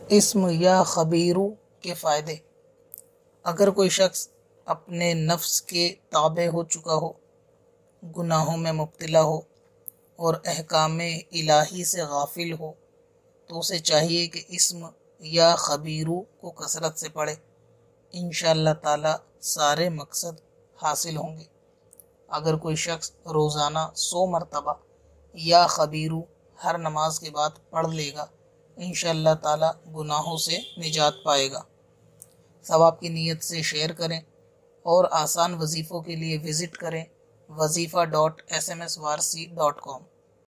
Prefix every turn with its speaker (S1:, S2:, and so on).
S1: इस्म या खबीरू के फ़ायदे। अगर कोई शख्स अपने नफ्स के ताबे हो चुका हो, गुनाहों में मुब्तला हो और अहकामे इलाही से गाफिल हो, तो उसे चाहिए कि इस्म या खबीरू को कसरत से पढ़े। इंशाअल्लाह ताला सारे मकसद हासिल होंगे। अगर कोई शख्स रोज़ाना 100 मरतबा या खबीरू हर नमाज के बाद पढ़ लेगा, इंशाअल्लाह ताला गुनाहों से निजात पाएगा। सवाब की नीयत से शेयर करें और आसान वजीफ़ों के लिए विज़िट करें wazifa.smswarsi.com।